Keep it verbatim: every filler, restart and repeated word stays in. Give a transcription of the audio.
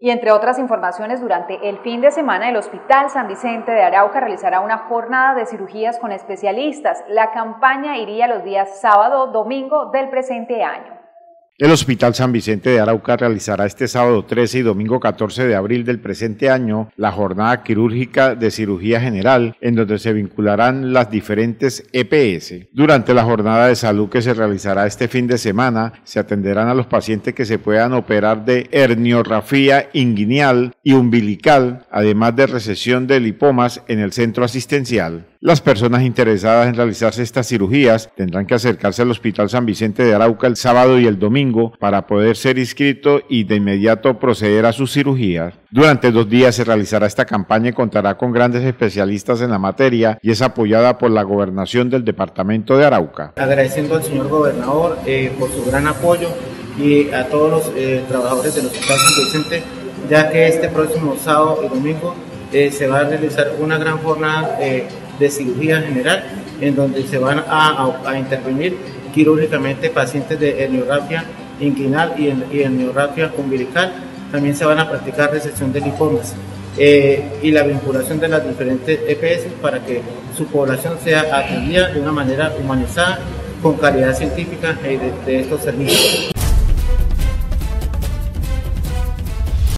Y entre otras informaciones, durante el fin de semana el Hospital San Vicente de Arauca realizará una jornada de cirugías con especialistas. La campaña iría los días sábado, domingo del presente año. El Hospital San Vicente de Arauca realizará este sábado trece y domingo catorce de abril del presente año la jornada quirúrgica de cirugía general, en donde se vincularán las diferentes E P S. Durante la jornada de salud que se realizará este fin de semana, se atenderán a los pacientes que se puedan operar de herniorrafía inguinal y umbilical, además de recesión de lipomas en el centro asistencial. Las personas interesadas en realizarse estas cirugías tendrán que acercarse al Hospital San Vicente de Arauca el sábado y el domingo para poder ser inscrito y de inmediato proceder a sus cirugías. Durante dos días se realizará esta campaña y contará con grandes especialistas en la materia y es apoyada por la Gobernación del Departamento de Arauca. Agradeciendo al señor gobernador eh, por su gran apoyo y a todos los eh, trabajadores del Hospital San Vicente, ya que este próximo sábado y domingo eh, se va a realizar una gran jornada eh, de cirugía general, en donde se van a, a, a intervenir quirúrgicamente pacientes de herniorrafia inguinal y, y herniorrafia umbilical. También se van a practicar resección de lipomas eh, y la vinculación de las diferentes E P S para que su población sea atendida de una manera humanizada con calidad científica de, de estos servicios.